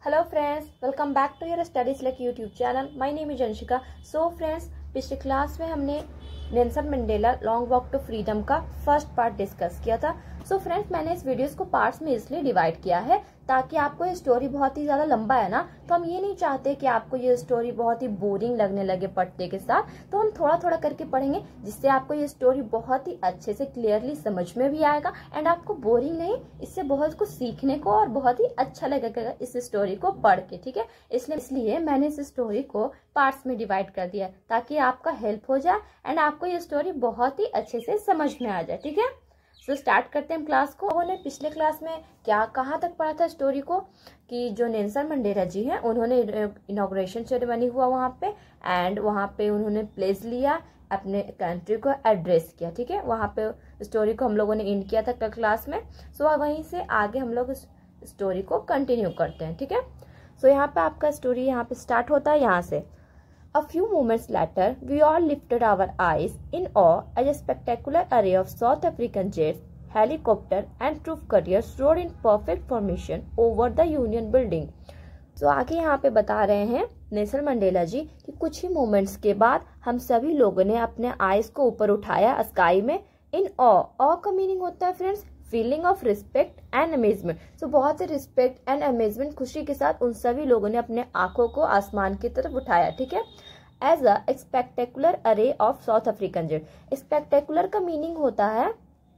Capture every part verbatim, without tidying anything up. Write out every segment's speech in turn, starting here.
Hello friends, welcome back to your studies like YouTube channel. My name is Anshika. So friends, पिछले class में हमने Nelson Mandela long walk to freedom का first part discuss किया था। सो so friends, मैंने इस videos को parts में इसलिए डिवाइड किया है ताकि आपको ये स्टोरी बहुत ही ज्यादा लंबा है ना, तो हम ये नहीं चाहते कि आपको ये स्टोरी बहुत ही बोरिंग लगने लगे पढ़ते के साथ। तो हम थोड़ा थोड़ा करके पढ़ेंगे जिससे आपको ये स्टोरी बहुत ही अच्छे से क्लियरली समझ में भी आएगा एंड आपको बोरिंग नहीं, इससे बहुत कुछ सीखने को और बहुत ही अच्छा लगेगा इस स्टोरी को पढ़ के। ठीक है, इसलिए इसलिए मैंने इस स्टोरी को पार्ट्स में डिवाइड कर दिया ताकि आपका हेल्प हो जाए एंड आपको ये स्टोरी बहुत ही अच्छे से समझ में आ जाए। ठीक है, तो so, स्टार्ट करते हैं क्लास को। उन्होंने पिछले क्लास में क्या कहाँ तक पढ़ा था स्टोरी को कि जो नेल्सन मंडेला जी हैं उन्होंने इनॉग्रेशन सेरेमनी हुआ वहाँ पे एंड वहाँ पे उन्होंने प्लेस लिया, अपने कंट्री को एड्रेस किया। ठीक है, वहाँ पे स्टोरी को हम लोगों ने एंड किया था कल क्लास में। सो so, वहीं से आगे हम लोग स्टोरी को कंटिन्यू करते हैं। ठीक है, सो so, यहाँ पे आपका स्टोरी यहाँ पे स्टार्ट होता है यहाँ से। A few moments later, we all lifted our eyes in awe as a spectacular array of South African jets, helicopters, and troop carriers rode in perfect formation over the Union Building. तो आगे यहाँ पे बता रहे हैं Nelson Mandela जी कि कुछ ही moments के बाद हम सभी लोगों ने अपने आईज को ऊपर उठाया स्काई में इन ऑ। ऑ का मीनिंग होता है friends feeling of respect and amazement. So बहुत ही रिस्पेक्ट एंड अमेजमेंट खुशी के साथ उन सभी लोगों ने अपने आंखों को आसमान की तरफ उठाया। ठीक है, as a spectacular array of South African jet. Spectacular का मीनिंग होता है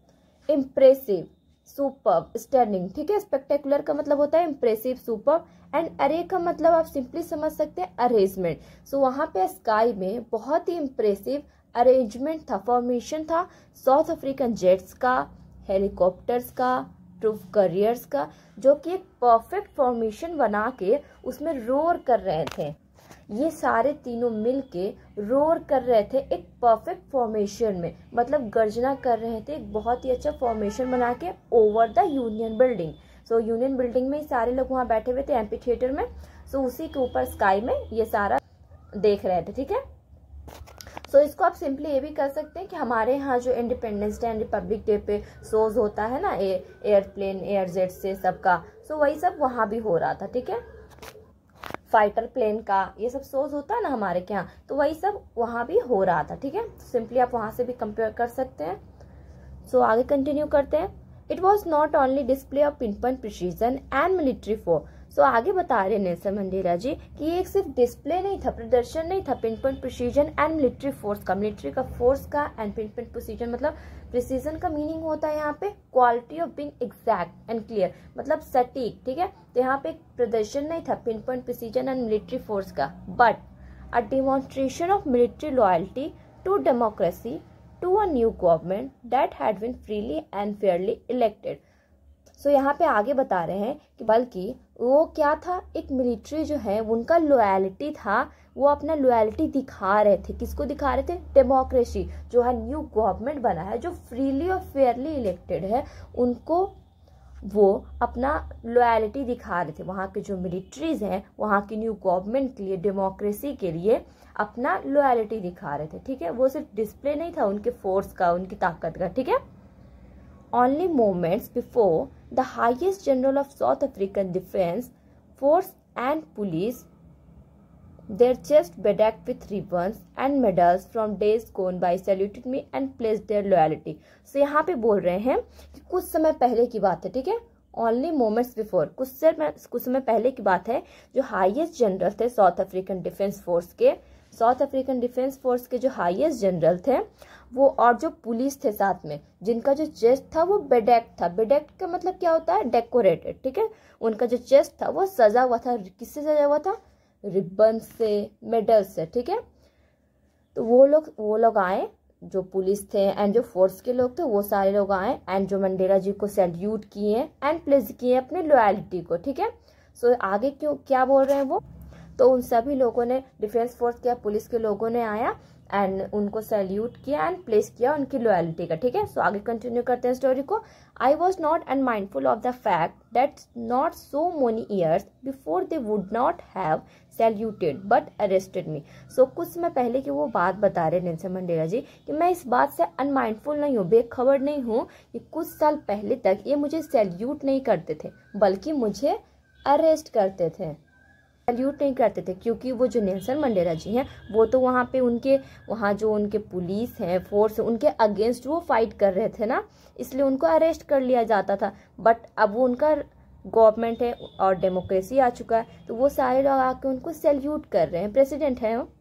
इम्प्रेसिव, सुपर्ब, स्टर्निंग। ठीक है, स्पेक्टेकुलर का मतलब होता है इम्प्रेसिव, सुपर्ब एंड अरे का मतलब आप सिंपली समझ सकते हैं अरेंजमेंट। सो वहां पे स्काई में बहुत ही इम्प्रेसिव अरेंजमेंट था, फॉर्मेशन था साउथ अफ्रीकन जेट्स का, हेलीकॉप्टर्स का, ट्रूप करियर्स का, जो कि एक परफेक्ट फॉर्मेशन बना के उसमें रोर कर रहे थे। ये सारे तीनों मिलके रोर कर रहे थे एक परफेक्ट फॉर्मेशन में, मतलब गर्जना कर रहे थे एक बहुत ही अच्छा फॉर्मेशन बना के over the Union Building. So Union Building में सारे लोग वहां बैठे हुए थे एम्पी थिएटर में। सो so, उसी के ऊपर स्काई में ये सारा देख रहे थे। ठीक है, सो so, इसको आप सिंपली ये भी कर सकते हैं कि हमारे यहाँ जो Independence Day and Republic Day पे शोज होता है ना, एयरप्लेन एयर जेट से सबका, सो so, वही सब वहां भी हो रहा था। ठीक है, फाइटर प्लेन का ये सब शोज होता है ना हमारे के यहाँ, तो वही सब वहां भी हो रहा था। ठीक है, सिंपली आप वहां से भी कंपेयर कर सकते हैं। सो so, आगे कंटिन्यू करते हैं। It was not only display of pinpoint precision and military force. So आगे बता रहे नेल्सन मंडेला जी कि ये एक सिर्फ डिस्प्ले नहीं था, प्रदर्शन नहीं था pinpoint precision and military force का, मिलिट्री का फोर्स का एंड पिन पॉइंट प्रिसीजन मतलब प्रिसीजन का मीनिंग होता है यहाँ पे quality of being exact and clear, मतलब सटीक। ठीक है, तो यहाँ पे प्रदर्शन नहीं था pinpoint precision and military force का, but a demonstration of military loyalty to democracy to a new government that had been freely and fairly elected. So यहाँ पे आगे बता रहे हैं कि बल्कि वो क्या था, एक मिलिट्री जो है उनका लॉयल्टी था, वो अपना लॉयल्टी दिखा रहे थे। किसको दिखा रहे थे? डेमोक्रेसी, जो है न्यू गवर्नमेंट बना है जो फ्रीली और फेयरली इलेक्टेड है, उनको वो अपना लॉयल्टी दिखा रहे थे। वहाँ के जो मिलिट्रीज हैं वहाँ की न्यू गवर्नमेंट के लिए, डेमोक्रेसी के लिए अपना लॉयल्टी दिखा रहे थे। ठीक है, वो सिर्फ डिस्प्ले नहीं था उनके फोर्स का, उनकी ताकत का। ठीक है, only moments before the highest general of South African Defence Force and police, their chest bedecked with ribbons and medals from days gone by, saluted me and pledged their loyalty. So यहाँ पे बोल रहे हैं कि कुछ समय पहले की बात है। ठीक है, only moments before, कुछ समय कुछ समय पहले की बात है, जो हाईएस्ट जनरल थे साउथ अफ्रीकन डिफेंस फोर्स के, साउथ अफ्रीकन डिफेंस फोर्स के जो हाईएस्ट जनरल थे वो, और जो पुलिस थे साथ में, जिनका जो चेस्ट था वो बेडेक्ट था। बेडेक्ट का मतलब क्या होता है? डेकोरेटेड। ठीक है, उनका जो चेस्ट था वो सजा हुआ था। किससे सजा हुआ था? रिबन से, मेडल से। ठीक है, तो वो लोग वो लोग आए, जो पुलिस थे एंड जो फोर्स के लोग थे वो सारे लोग आए एंड जो मंडेला जी को सैल्यूट किए एंड प्लेस किए अपने लॉयल्टी को। ठीक है, सो आगे क्यों क्या बोल रहे हैं वो, तो उन सभी लोगों ने, डिफेंस फोर्स के पुलिस के लोगों ने आया एंड उनको सैल्यूट किया एंड प्लेस किया उनकी लॉयल्टी का। ठीक है, सो आगे कंटिन्यू करते हैं स्टोरी को। I was not unmindful of the fact that not so many years before they would not have saluted but arrested me. So कुछ समय पहले की वो बात बता रहे नेल्सन मंडेला जी कि मैं इस बात से अनमाइंडफुल नहीं हूँ, बेखबर नहीं हूँ कि कुछ साल पहले तक ये मुझे सैल्यूट नहीं करते थे, बल्कि मुझे अरेस्ट करते थे, सैल्यूट नहीं करते थे, क्योंकि वो जो नेल्सन मंडेला जी हैं वो तो वहाँ पे उनके वहाँ जो उनके पुलिस हैं, फोर्स, उनके अगेंस्ट वो फाइट कर रहे थे ना, इसलिए उनको अरेस्ट कर लिया जाता था। बट अब वो उनका गवर्नमेंट है और डेमोक्रेसी आ चुका है, तो वो सारे लोग आके उनको सैल्यूट कर रहे हैं, प्रेसिडेंट है वो।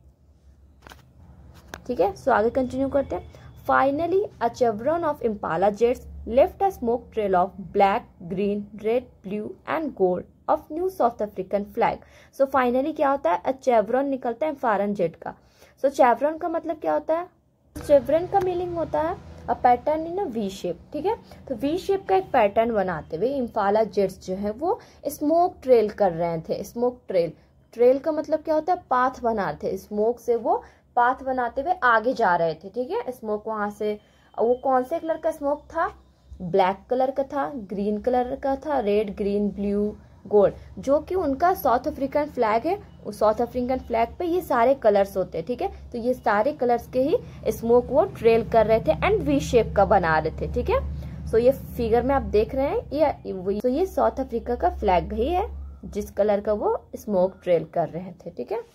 ठीक है, सो आगे कंटिन्यू करते हैं। Finally a chevron of Impala jets left a smoke trail of black, green, red, blue and gold of new South African flag. So finally क्या होता है, अ चेवरन निकलता है इम्फालन जेट का। सो so, चेवरन का मतलब क्या होता है, चेवरन का मीनिंग होता है a pattern in a V shape. ठीक है, तो वी शेप का एक पैटर्न बनाते हुए इम्फाला जेट्स जो है वो स्मोक ट्रेल कर रहे थे। स्मोक ट्रेल, ट्रेल का मतलब क्या होता है, पाथ बनाते थे, स्मोक से वो पाथ बनाते हुए आगे जा रहे थे। ठीक है, स्मोक वहां से, वो कौन से कलर का स्मोक था, ब्लैक कलर का था, ग्रीन कलर का था, रेड, ग्रीन, ब्लू, गोल्ड, जो कि उनका साउथ अफ्रीकन फ्लैग है। उस साउथ अफ्रीकन फ्लैग पे ये सारे कलर्स होते हैं। ठीक है, तो ये सारे कलर्स के ही स्मोक वो ट्रेल कर रहे थे एंड वी शेप का बना रहे थे। ठीक है, सो ये फिगर में आप देख रहे हैं, ये तो ये साउथ अफ्रीका का फ्लैग ही है जिस कलर का वो स्मोक ट्रेल कर रहे थे। ठीक है,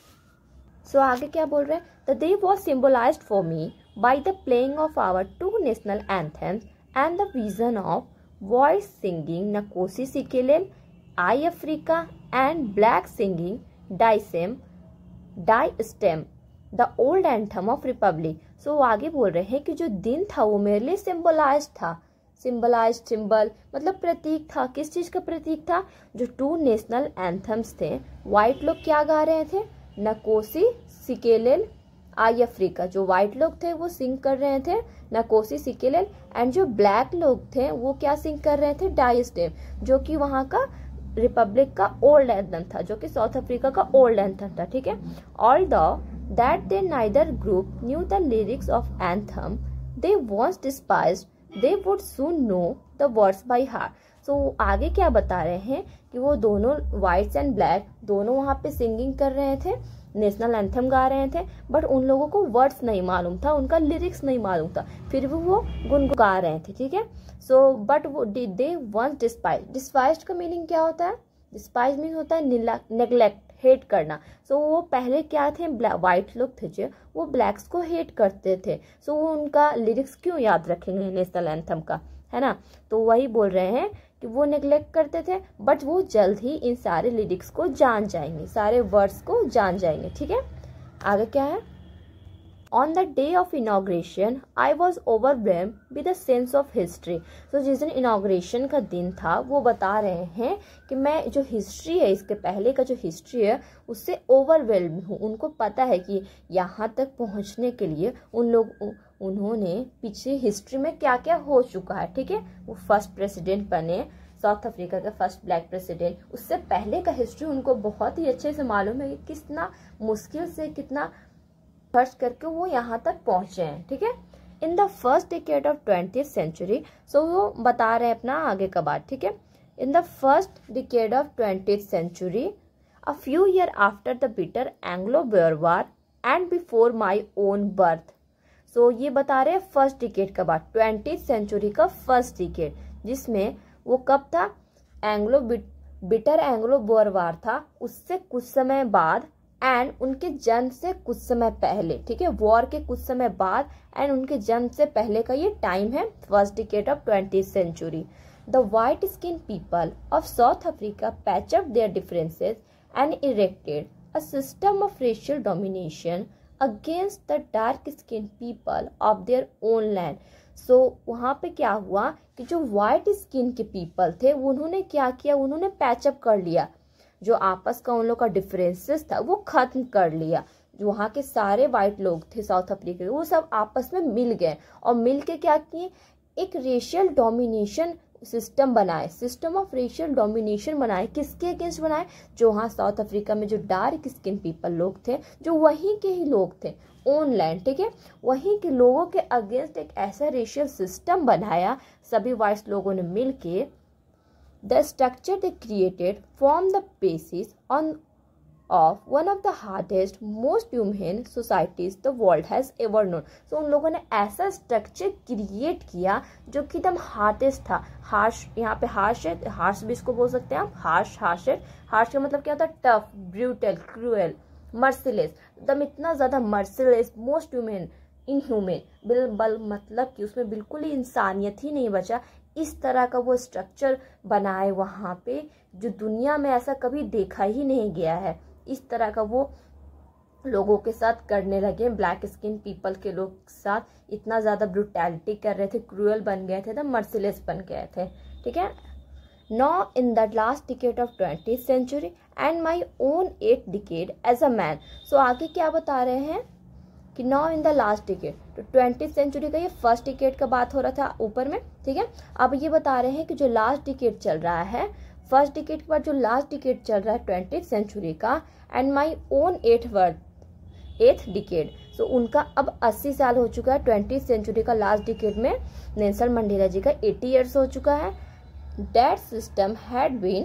सो so, आगे क्या बोल रहे हैं, the day was symbolized for me by the playing of our two national anthems and the vision of voice singing Nkosi Sikelel iAfrika and black singing डाइसेम Die Stem the old anthem of republic. So आगे बोल रहे हैं कि जो दिन था वो मेरे लिए सिम्बोलाइज था। सिम्बलाइज, सिंबल मतलब प्रतीक था। किस चीज का प्रतीक था, जो टू नेशनल एंथम्स थे, व्हाइट लोग क्या गा रहे थे, नकोसी सिकेलेल आई अफ्रीका, जो व्हाइट लोग थे वो सिंग कर रहे थे नकोसी सिकेलेल, एंड जो ब्लैक लोग थे वो क्या सिंग कर रहे थे, डाई स्टेम, जो कि वहां का रिपब्लिक का ओल्ड एंथम था, जो कि साउथ अफ्रीका का ओल्ड एंथम था। ठीक है, although that they neither group knew the lyrics of anthem they once despised they would soon know the words by heart. So आगे क्या बता रहे हैं कि वो दोनों व्हाइट्स एंड ब्लैक दोनों वहां पे सिंगिंग कर रहे थे, नेशनल एंथम गा रहे थे, बट उन लोगों को वर्ड्स नहीं मालूम था, उनका लिरिक्स नहीं मालूम था, फिर भी वो गुनगुना रहे थे। ठीक है, सो बट वो दे वंस डिस्पाइज। डिस्पाइज का मीनिंग क्या होता है, डिस्पाइज मीन होता है नेग्लेक्ट, हेट करना। सो so, वो पहले क्या थे, व्हाइट लोग थे जो वो ब्लैक्स को हेट करते थे। सो so, वो उनका लिरिक्स क्यों याद रखेंगे नेशनल एंथम का, है ना। तो वही बोल रहे हैं कि वो नेग्लेक्ट करते थे, बट वो जल्द ही इन सारे लिरिक्स को जान जाएंगे, सारे वर्ड्स को जान जाएंगे। ठीक है, आगे क्या है, on the day of inauguration I was overwhelmed with a sense of history. तो जिस दिन इनाग्रेशन का दिन था वो बता रहे हैं कि मैं जो हिस्ट्री है, इसके पहले का जो हिस्ट्री है उससे ओवरवेल्म हूँ। उनको पता है कि यहाँ तक पहुँचने के लिए उन लोग उन्होंने पीछे हिस्ट्री में क्या क्या हो चुका है। ठीक है, वो फर्स्ट प्रेसिडेंट बने, साउथ अफ्रीका का फर्स्ट ब्लैक प्रेसिडेंट, उससे पहले का हिस्ट्री उनको बहुत ही अच्छे से मालूम है कि कितना मुश्किल से, कितना खर्च करके वो यहाँ तक पहुंचे हैं। ठीक है, in the first decade of twentieth century, so वो बता रहे हैं अपना आगे का बात। ठीक है, in the first decade of twentieth century a few year after the bitter Anglo Boer war and before my own birth. So ये बता रहे हैं फर्स्ट डिकेड का बात, ट्वेंटिएथ सेंचुरी का फर्स्ट डिकेड, जिसमें वो कब था, Anglo bitter Anglo Boer war था, उससे कुछ समय बाद एंड उनके जन्म से कुछ समय पहले। ठीक है, वॉर के कुछ समय बाद एंड उनके जन्म से पहले का ये टाइम है, first decade of twentieth century. The white skin people of South Africa patch up their differences and erected a system of racial domination against the dark skin people of their own land. So वहाँ पे क्या हुआ कि जो white skin के people थे उन्होंने क्या किया, उन्होंने पैचअप कर लिया, जो आपस का उन लोग का डिफरेंसेस था वो खत्म कर लिया। जो वहाँ के सारे व्हाइट लोग थे साउथ अफ्रीका के, वो सब आपस में मिल गए और मिल के क्या किए, एक रेशियल डोमिनेशन सिस्टम बनाए, सिस्टम ऑफ रेशियल डोमिनेशन बनाए। किसके अगेंस्ट बनाए, जो वहाँ साउथ अफ्रीका में जो डार्क स्किन पीपल लोग थे, जो वहीं के ही लोग थे, ओन लैंड। ठीक है, वहीं के लोगों के अगेंस्ट एक ऐसा रेशियल सिस्टम बनाया सभी व्हाइट लोगों ने मिल के। The structure they created formed the basis on of one of the hardest, most humane societies the world has ever known. So उन लोगों ने ऐसा स्ट्रक्चर क्रिएट किया जो कि एकदम हार्डेस्ट था. हार्श, यहाँ पे हार्श है, हार्श भी इसको बोल सकते हैं आप. हार्श, हार्श है. हार्श का मतलब क्या होता है? Tough, brutal, cruel, merciless. एकदम इतना ज्यादा मर्सिलेस, मोस्ट ह्यूमन, इनह्यूमन. बिल बल मतलब कि उसमें बिल्कुल ही इंसानियत ही नहीं बचा. इस तरह का वो स्ट्रक्चर बनाए वहां पे जो दुनिया में ऐसा कभी देखा ही नहीं गया है. इस तरह का वो लोगों के साथ करने लगे, ब्लैक स्किन पीपल के लोग के साथ इतना ज्यादा ब्रूटैलिटी कर रहे थे, क्रूअल बन गए थे, तो मर्सिलेस बन गए थे. ठीक है. Now in the last decade of twentieth century and my own eighth decade as a man. So आगे क्या बता रहे हैं कि now in the last decade, तो twentieth century का ये फर्स्ट डिकेड का बात हो रहा था ऊपर में. ठीक है. अब ये बता रहे हैं कि जो लास्ट डिकेड चल रहा है, फर्स्ट डिकेड के बाद जो लास्ट डिकेड चल रहा है ट्वेंटी सेंचुरी का, and my own eight word eighth decade. So उनका अब अस्सी साल हो चुका है. ट्वेंटी सेंचुरी का लास्ट डिकेड में नेल्सन मंडेला जी का एटी ईयर्स हो चुका है. That system had been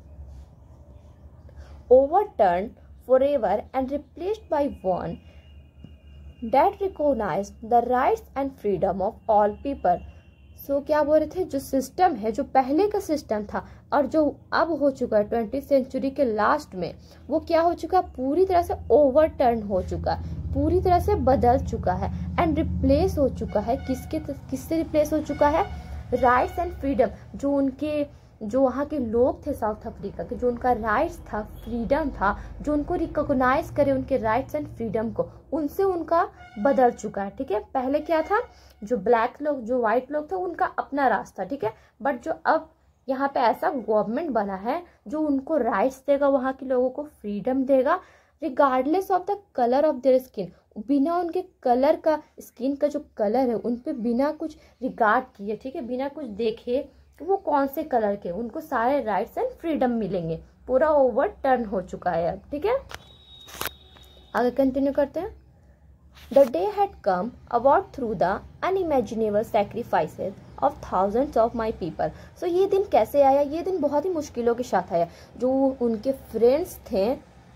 overturn forever and replaced by one that recognized the rights and freedom of all people. So क्या बोल रहे थे, जो सिस्टम है, जो पहले का सिस्टम था और जो अब हो चुका है ट्वेंटी सेंचुरी के लास्ट में, वो क्या हो चुका है? पूरी तरह से ओवरटर्न हो चुका है, पूरी तरह से बदल चुका है एंड रिप्लेस हो चुका है. किसके किससे रिप्लेस हो चुका है? Rights and freedom. जो उनके जो वहाँ के लोग थे साउथ अफ्रीका के, जो उनका राइट्स था, फ्रीडम था, जो उनको रिकॉग्नाइज करे उनके राइट्स एंड फ्रीडम को, उनसे उनका बदल चुका है. ठीक है. पहले क्या था, जो ब्लैक लोग, जो व्हाइट लोग थे, उनका अपना रास्ता. ठीक है. बट जो अब यहाँ पे ऐसा गवर्नमेंट बना है जो उनको राइट्स देगा, वहाँ के लोगों को फ्रीडम देगा, regardless of the colour of their skin. बिना उनके कलर का, स्किन का जो कलर है उन पे बिना कुछ रिगार्ड किए, ठीक है, बिना कुछ देखे वो कौन से कलर के, उनको सारे राइट्स एंड फ्रीडम मिलेंगे. पूरा ओवर टर्न हो चुका है अब. ठीक है. आगे कंटिन्यू करते हैं. The day had come about through the unimaginable sacrifices of thousands of my people. So ये दिन कैसे आया? ये दिन बहुत ही मुश्किलों के साथ आया. जो उनके फ्रेंड्स थे,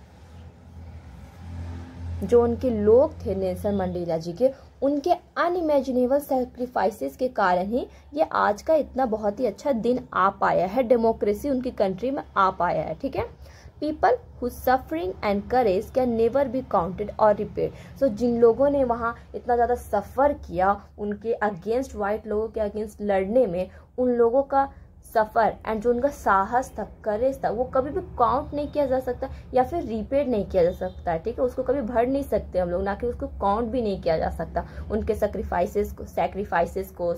जो उनके लोग थे नेल्सन मंडेला जी के, उनके अनइमेजिनेबल सैक्रिफाइसेस के कारण ही ये आज का इतना बहुत ही अच्छा दिन आ पाया है. डेमोक्रेसी उनकी कंट्री में आ पाया है. ठीक है. People who suffering and courage can never be counted और रिपेड. सो जिन लोगों ने वहाँ इतना ज़्यादा सफ़र किया उनके अगेंस्ट, वाइट लोगों के अगेंस्ट लड़ने में, उन लोगों का सफ़र एंड जो उनका साहस था, करेज था, वो कभी भी काउंट नहीं किया जा सकता या फिर रिपेड नहीं किया जा सकता. ठीक है. उसको कभी भर नहीं सकते हम लोग, ना कि उसको काउंट भी नहीं किया जा सकता, उनके सेक्रीफाइसेस को सेक्रीफाइसेस को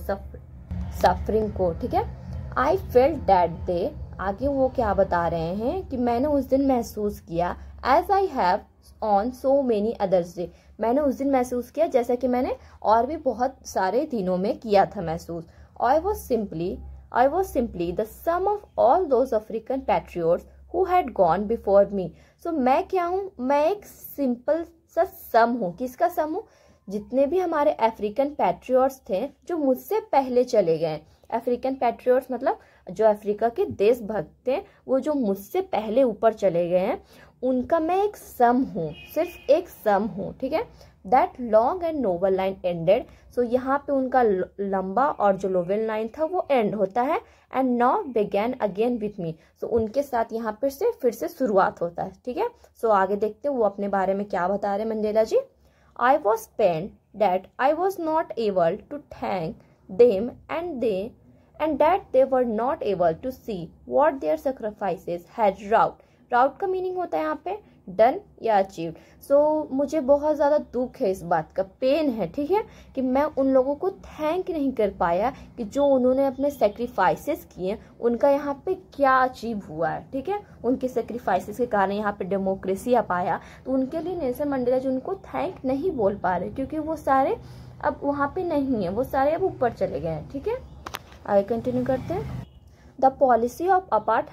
सफरिंग को. ठीक है. I felt that day. आगे वो क्या बता रहे हैं कि मैंने उस दिन महसूस किया, as I have on so many others day. मैंने उस दिन महसूस किया जैसा कि मैंने और भी बहुत सारे दिनों में किया था महसूस. I was simply I was simply the sum of all those African patriots who had gone before me. So मैं क्या हूँ? मैं एक सिंपल सा सम हूँ. किसका सम हूँ? जितने भी हमारे अफ्रीकन पैट्रियट्स थे जो मुझसे पहले चले गए. अफ्रीकन पैट्रियट्स मतलब जो अफ्रीका के देशभक्त थे, वो जो मुझसे पहले ऊपर चले गए हैं, उनका मैं एक सम हूँ, सिर्फ एक सम हूँ. ठीक है. That long and noble line ended. So यहाँ पे उनका लंबा और जो नोबल लाइन था वो एंड होता है. And now began again with me. So उनके साथ यहाँ पर से फिर से शुरुआत होता है. ठीक है. सो so, आगे देखते हैं वो अपने बारे में क्या बता रहे हैं Mandela ji. I was pain that I was not able to thank them and they and that they were not able to see what their sacrifices had wrought. Wrought का मीनिंग होता है यहाँ पे डन या अचीव्ड. सो so, मुझे बहुत ज़्यादा दुख है, इस बात का पेन है. ठीक है. कि मैं उन लोगों को थैंक नहीं कर पाया कि जो उन्होंने अपने सेक्रीफाइसेस किए, उनका यहाँ पे क्या अचीव हुआ है. ठीक है. उनके सेक्रीफाइसेस के कारण यहाँ पे डेमोक्रेसी आ पाया. तो उनके लिए नेल्सन मंडेला जी उनको थैंक नहीं बोल पा रहे क्योंकि वो सारे अब वहाँ पे नहीं है, वो सारे अब ऊपर चले गए हैं. ठीक है. आगे कंटिन्यू करते हैं. The policy of apartheid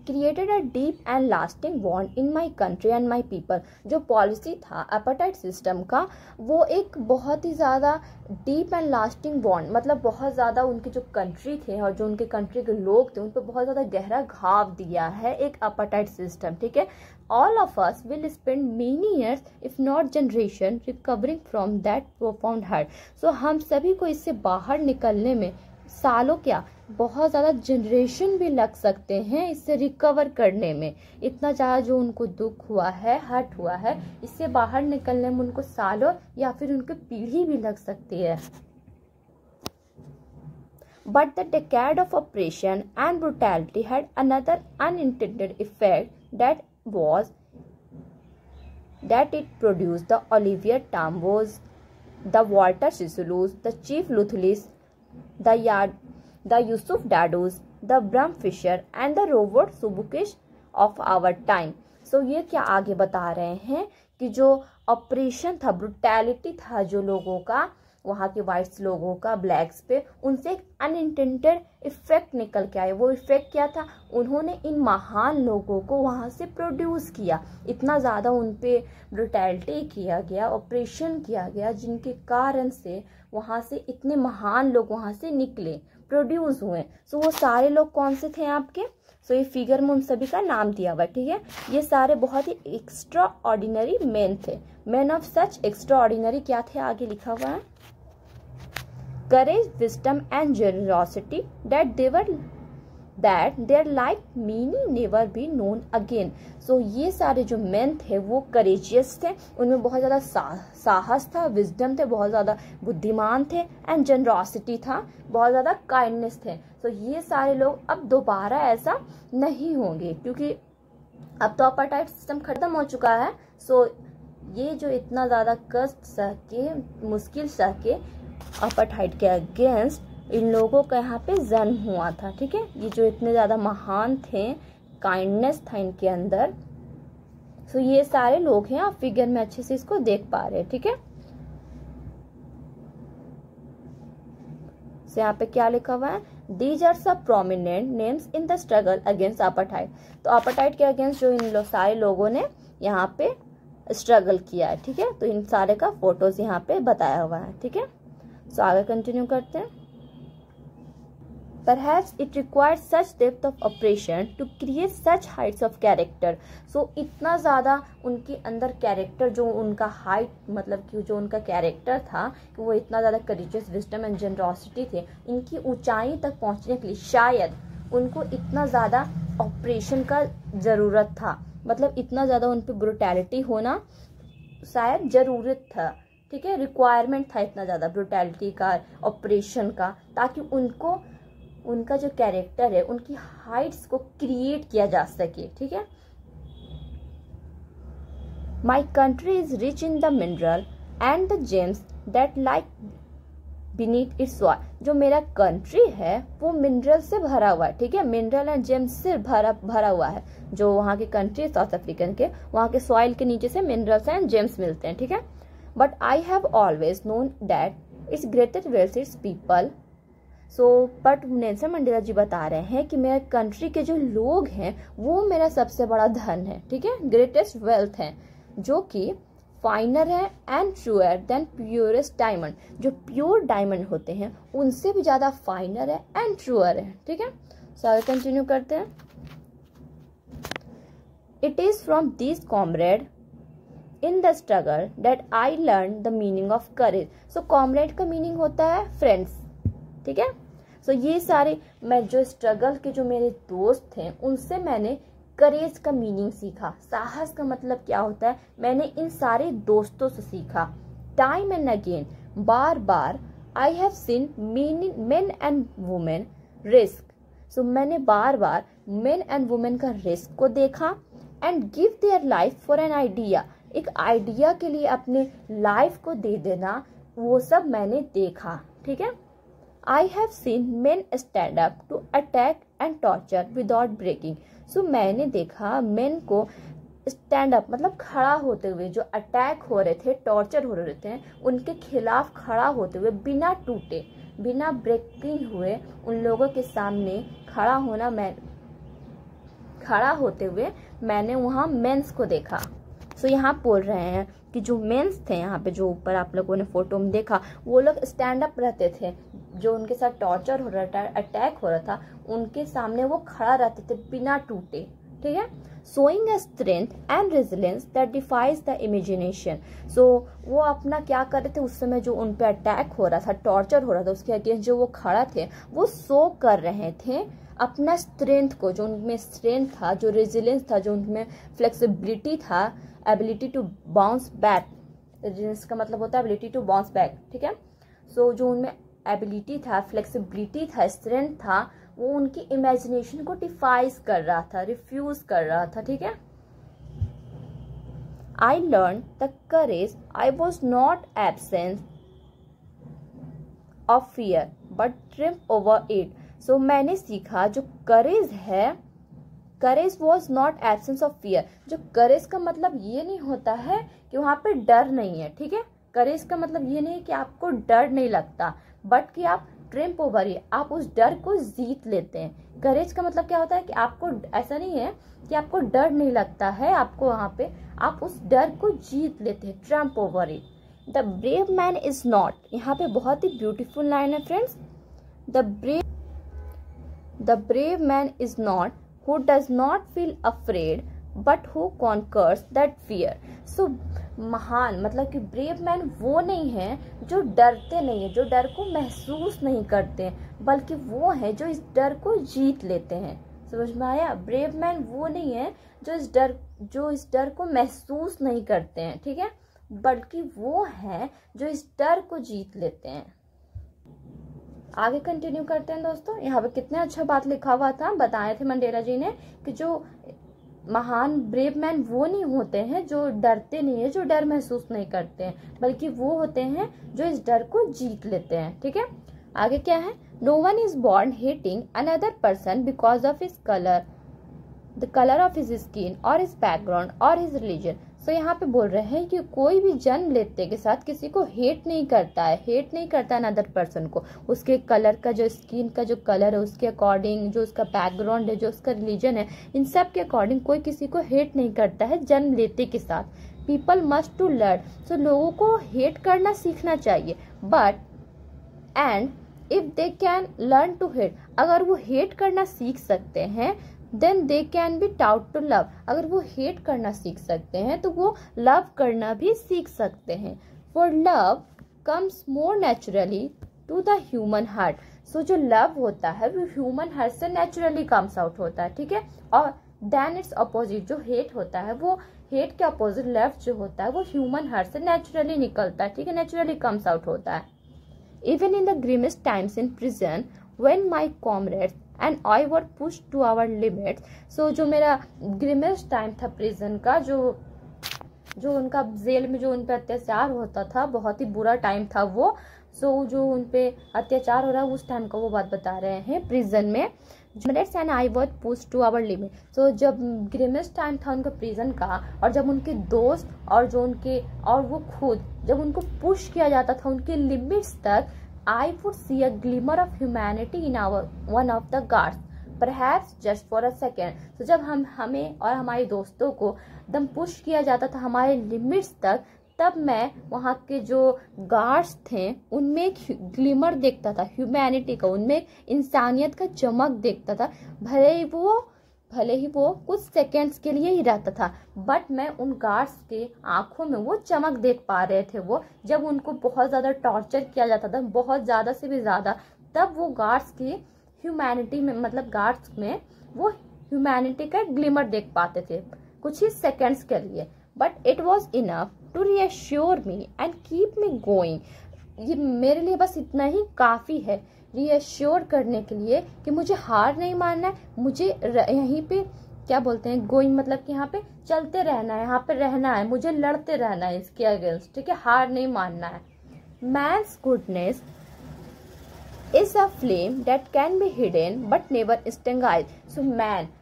created a deep and lasting bond in my country and my people. जो पॉलिसी था अपार्टाइड सिस्टम का, वो एक बहुत ही ज़्यादा डीप एंड लास्टिंग बॉन्ड, मतलब बहुत ज़्यादा उनके जो कंट्री थे और जो उनके कंट्री के लोग थे उन पर बहुत ज़्यादा गहरा घाव दिया है एक अपार्टाइड सिस्टम, ठीक है। All of us will spend many years if not generation recovering from that profound hurt. So हम सभी को इससे बाहर निकलने में सालों क्या बहुत ज़्यादा जनरेशन भी लग सकते हैं इससे रिकवर करने में। इतना ज़्यादा जो उनको दुख हुआ है, हर्ट हुआ है, इससे बाहर निकलने में उनको सालों या फिर उनकी पीढ़ी भी लग सकती है। But the decade of oppression and brutality had another unintended effect, that was that it produced the Olivier Tambos, the Walter Sissulus, the Chief Luthlis, the Yad, the Yusuf Dadus, the Bram Fisher and the Robert Subukish of our time. So ये क्या आगे बता रहे हैं कि जो operation था, brutality था जो लोगों का, वहाँ के वाइट्स लोगों का ब्लैक्स पे, उनसे एक अनइंटेंडेड इफेक्ट निकल के आया। वो इफेक्ट क्या था? उन्होंने इन महान लोगों को वहाँ से प्रोड्यूस किया। इतना ज़्यादा उन पे ब्रुटैलिटी किया गया, ऑपरेशन किया गया, जिनके कारण से वहाँ से इतने महान लोग वहाँ से निकले, प्रोड्यूस हुए। सो वो सारे लोग कौन से थे आपके? सो ये फिगर में उन सभी का नाम दिया हुआ, ठीक है। ये सारे बहुत ही एक्स्ट्रा ऑर्डिनरी मैन थे। Man of such extraordinary क्या थे? आगे लिखा हुआ है, courage, wisdom and generosity, that they were that their like meaning never be known again. So ये सारे जो men थे वो courageous थे, उनमें बहुत ज़्यादा सा, साहस था, wisdom थे, बहुत ज़्यादा बुद्धिमान थे, and generosity था, बहुत ज़्यादा kindness थे। तो so ये सारे लोग अब दोबारा ऐसा नहीं होंगे, क्योंकि अब तो अपार्टाइड सिस्टम खत्म हो चुका है। सो so ये जो इतना ज़्यादा कष्ट सह के, मुश्किल सह के अपार्टाइड के अगेंस्ट इन लोगों का यहाँ पे जन्म हुआ था, ठीक है। ये जो इतने ज़्यादा महान थे, काइंडनेस था इनके अंदर। सो ये सारे लोग हैं, आप फिगर में अच्छे से इसको देख पा रहे हैं, ठीक है। सो यहाँ पे क्या लिखा हुआ है? These are some prominent names in the struggle against apartheid. तो अपार्टाइड के अगेंस्ट जो इन लो, सारे लोगों ने यहाँ पे स्ट्रगल किया है, ठीक है। तो इन सारे का फोटोज यहाँ पे बताया हुआ है, ठीक है। सो आगे कंटिन्यू करते हैं। Perhaps it required such depth of operation to create such heights of character. So इतना ज़्यादा उनके अंदर कैरेक्टर, जो उनका हाइट मतलब कि जो उनका कैरेक्टर था कि वो इतना ज़्यादा करेजियस, विजडम एंड जनरॉसिटी थे, इनकी ऊंचाई तक पहुंचने के लिए शायद उनको इतना ज़्यादा ऑपरेशन का ज़रूरत था। मतलब इतना ज़्यादा उन पर ब्रुटैलिटी होना शायद ज़रूरत था, ठीक है। रिक्वायरमेंट था इतना ज़्यादा ब्रुटैलिटी का, ऑपरेशन का, ताकि उनको उनका जो कैरेक्टर है, उनकी हाइट्स को क्रिएट किया जा सके, ठीक है। My country is rich in the mineral and the gems that like beneath its soil. जो मेरा कंट्री है वो मिनरल से भरा हुआ है, ठीक है। मिनरल एंड जेम्स से भरा भरा हुआ है। जो वहाँ की कंट्री है साउथ अफ्रीकन के, वहाँ के सॉइल के नीचे से मिनरल्स एंड जेम्स मिलते हैं, ठीक है। But I have always known that its greatest wealth its people. So but Nelson Mandela ji बता रहे हैं कि मेरे कंट्री के जो लोग हैं वो मेरा सबसे बड़ा धन है, ठीक है। ग्रेटेस्ट वेल्थ है, जो कि फाइनर है and truer than purest diamond. जो प्योर डायमंड होते हैं उनसे भी ज्यादा फाइनर है एंड ट्रूअर है, ठीक है। सो आगे कंटिन्यू करते हैं। It is from this comrade in the struggle that I learn the meaning of courage. So comrade का मीनिंग होता है फ्रेंड्स, ठीक है। सो so, ये सारे मैं जो स्ट्रगल के जो मेरे दोस्त थे उनसे मैंने करेज का मीनिंग सीखा। साहस का मतलब क्या होता है, मैंने इन सारे दोस्तों से सीखा। टाइम एंड अगेन, बार बार, I have seen men and women risk. So मैंने बार बार मेन एंड वुमेन का रिस्क को देखा and give their life for an idea. एक आइडिया के लिए अपने लाइफ को दे देना, वो सब मैंने देखा, ठीक है। I have seen men stand up to attack and torture without breaking. So मैंने देखा men को स्टैंड अप मतलब खड़ा होते हुए, जो अटैक हो रहे थे, टॉर्चर हो रहे थे, उनके खिलाफ खड़ा होते हुए बिना टूटे, बिना ब्रेकिंग हुए उन लोगों के सामने खड़ा होना मैं खड़ा होते हुए मैंने वहाँ मेंस को देखा। सो so, यहाँ बोल रहे हैं कि जो मेंस थे यहाँ पे, जो ऊपर आप लोगों ने फोटो में देखा, वो लोग स्टैंड अप रहते थे। जो उनके साथ टॉर्चर हो रहा था, अटैक हो रहा था, उनके सामने वो खड़ा रहते थे बिना टूटे, ठीक है। Showing a strength and resilience that defies the imagination. So वो अपना क्या कर रहे थे उस समय, जो उन पे अटैक हो रहा था, टॉर्चर हो रहा था, उसके अगेंस्ट जो वो खड़ा थे, वो शो कर रहे थे अपना स्ट्रेंथ को, जो उनमें स्ट्रेंथ था, जो रेजिलियंस था, जो उनमें फ्लेक्सिबिलिटी था, ability to bounce back. Resilience का मतलब होता है एबिलिटी टू बाउंस बैक, ठीक है। सो जो उनमें एबिलिटी था, फ्लेक्सिबिलिटी था, स्ट्रेंथ था, वो उनकी इमेजिनेशन को डिफाइज कर रहा था, रिफ्यूज कर रहा था, ठीक है। I learn the courage, I was not absence of fear but triumph over it. So मैंने सीखा जो करेज है, courage was not absence of fear. जो करेज का मतलब ये नहीं होता है कि वहां पे डर नहीं है, ठीक है। करेज का मतलब ये नहीं है कि आपको डर नहीं लगता, बट कि आप ट्रिम्प ओवर इट, आप उस डर को जीत लेते हैं। करेज का मतलब क्या होता है कि आपको ऐसा नहीं है कि आपको डर नहीं लगता है, आपको वहां पे आप उस डर को जीत लेते हैं, triumph over it. The brave man is not, यहाँ पे बहुत ही ब्यूटीफुल लाइन है friends. The brave the brave man is not who does not feel afraid but who conquers that fear। so महान मतलब कि ब्रेव मैन वो नहीं है जो डरते नहीं है, जो डर को महसूस नहीं करते हैं, बल्कि वो है जो इस डर को जीत लेते हैं। समझ में आया? ब्रेव मैन वो नहीं है जो इस डर जो इस डर को महसूस नहीं करते हैं, ठीक है, बल्कि वो है जो इस डर को जीत लेते हैं। आगे कंटिन्यू करते हैं दोस्तों। यहाँ पे कितने अच्छा बात लिखा हुआ था, बताए थे मंडेला जी ने कि जो महान ब्रेव मैन वो नहीं होते हैं जो डरते नहीं है, जो डर महसूस नहीं करते हैं, बल्कि वो होते हैं जो इस डर को जीत लेते हैं, ठीक है। आगे क्या है? No one is born hating another person because of his colour, the colour of his skin और हिज बैकग्राउंड और हिज रिलीजन। सो यहाँ पे बोल रहे हैं कि कोई भी जन्म लेते के साथ किसी को हेट नहीं करता है, हेट नहीं करता है अनदर पर्सन को, उसके कलर का, जो स्किन का जो कलर है उसके अकॉर्डिंग, जो उसका बैकग्राउंड है, जो उसका रिलीजन है, इन सब के अकॉर्डिंग कोई किसी को हेट नहीं करता है जन्म लेते के साथ। People must to learn, so लोगों को हेट करना सीखना चाहिए, but and if they can learn to hate, अगर वो हेट करना सीख सकते हैं, then they can be taught to love, अगर वो हेट करना सीख सकते हैं तो वो लव करना भी सीख सकते हैं। For love comes more naturally to the human heart. So जो लव होता है वो ह्यूमन हार्ट से नेचुरली कम्स आउट होता है, ठीक है। और देन इट्स अपोजिट, जो हेट होता है वो हेट के अपोजिट लव जो होता है वो ह्यूमन हार्ट से नेचुरली निकलता है, ठीक है, नेचुरली कम्स आउट होता है। Even in the grimmest times in prison when my comrades and I were push to our limits. So जो मेरा ग्रिमेस्ट टाइम था प्रिजन का, जो जो उनका जेल में जो उन पे अत्याचार होता था, बहुत ही बुरा टाइम था वो। सो so, जो उन पे अत्याचार हो रहा है उस टाइम का वो बात बता रहे हैं प्रिजन में। And I were push to our limit. So जब ग्रिमेस्ट टाइम था उनका प्रिजन का, और जब उनके दोस्त और जो उनके और वो खुद जब उनको पुश किया जाता था उनके लिमिट्स तक, I would see a glimmer of humanity in our one of the guards, perhaps just for a second। तो जब हम हमें और हमारे दोस्तों को दम पुश किया जाता था हमारे लिमिट्स तक, तब मैं वहाँ के जो गार्ड्स थे उनमें एक ग्लिमर देखता था ह्यूमैनिटी का, उनमें एक इंसानियत का चमक देखता था। भले ही वो भले ही वो कुछ सेकेंड्स के लिए ही रहता था, बट मैं उन गार्ड्स के आंखों में वो चमक देख पा रहे थे। वो जब उनको बहुत ज़्यादा टॉर्चर किया जाता था, बहुत ज़्यादा से भी ज़्यादा, तब वो गार्ड्स की ह्यूमैनिटी में, मतलब गार्ड्स में वो ह्यूमैनिटी का ग्लिमर देख पाते थे कुछ ही सेकेंड्स के लिए। But it was enough to reassure me and keep me going. ये मेरे लिए बस इतना ही काफ़ी है रीअश्योर करने के लिए कि मुझे हार नहीं मानना है, मुझे यहीं पे क्या बोलते हैं गोइंग, मतलब कि यहाँ पे चलते रहना है, यहाँ पे रहना है, मुझे लड़ते रहना है इसके अगेंस्ट, ठीक है, हार नहीं मानना है। Man's goodness is a flame that can be hidden but never extinguished. So man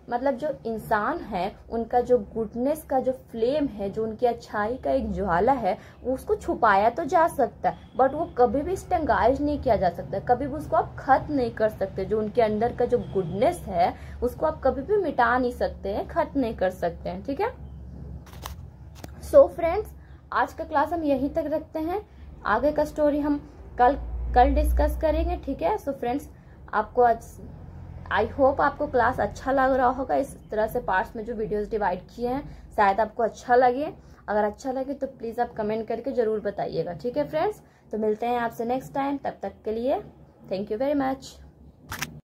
मतलब जो इंसान है उनका जो गुडनेस का जो फ्लेम है, जो उनकी अच्छाई का एक ज्वाला है, वो उसको छुपाया तो जा सकता है बट वो कभी भी स्टंगाइज नहीं किया जा सकता, कभी भी उसको आप खत्म नहीं कर सकते। जो उनके अंदर का जो गुडनेस है उसको आप कभी भी मिटा नहीं सकते हैं, खत्म नहीं कर सकते हैं, ठीक है। सो फ्रेंड्स, आज का क्लास हम यहीं तक रखते हैं, आगे का स्टोरी हम कल कल डिस्कस करेंगे, ठीक है। सो फ्रेंड्स, आपको आज आई होप आपको क्लास अच्छा लग रहा होगा। इस तरह से पार्ट्स में जो वीडियोस डिवाइड किए हैं शायद आपको अच्छा लगे। अगर अच्छा लगे तो प्लीज़ आप कमेंट करके ज़रूर बताइएगा, ठीक है फ्रेंड्स। तो मिलते हैं आपसे नेक्स्ट टाइम, तब तक के लिए थैंक यू वेरी मच।